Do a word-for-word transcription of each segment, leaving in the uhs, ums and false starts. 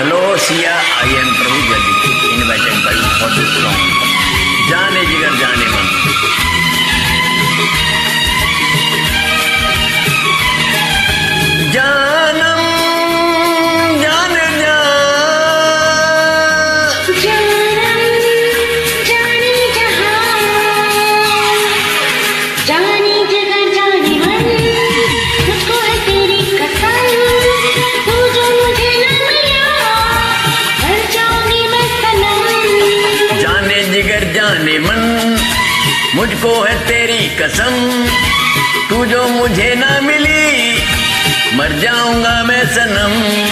Hello, Sia. I am Prabhu Jaldi, invited by for this song. जाने जिगर जाने मन. जानम जाने जा. जानम जाने जहां. जाने जिगर जाने मन. मुझको है तेरी कसम. तू जो मुझे न मिला, मर जाऊंगी मैं सनम. जाने जिगर जाने मन, मुझको है तेरी कसम. तू जो मुझे ना मिली, मर जाऊंगा मैं सनम.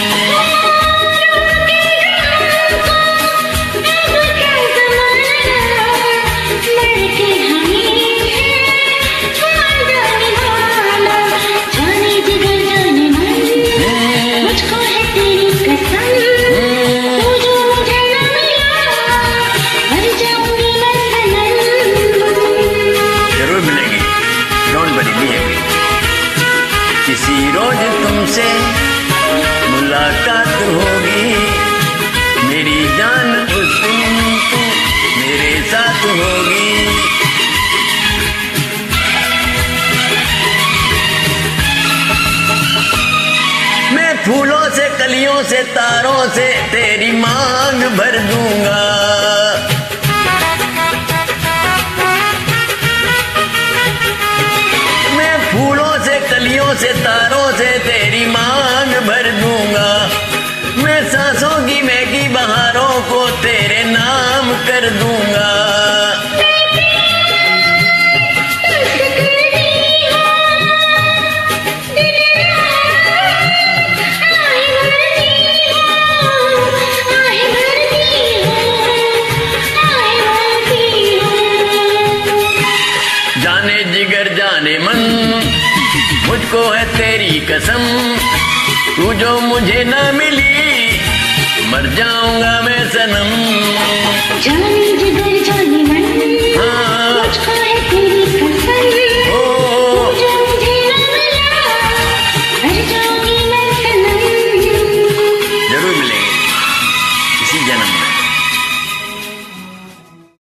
किसी रोज तुमसे मुलाकात होगी, मेरी जान उस दिन तू मेरे साथ होगी. मैं फूलों से कलियों से तारों से तेरी मांग भर दूंगा. से तारों से तेरी मांग भर दूंगा. मैं सांसों की महकी बहारों को तेरे नाम कर दूंगा. जाने जिगर जाने मन, मुझको है तेरी कसम. तू जो मुझे ना मिली, मर जाऊंगा मैं सनम. जाने जिगर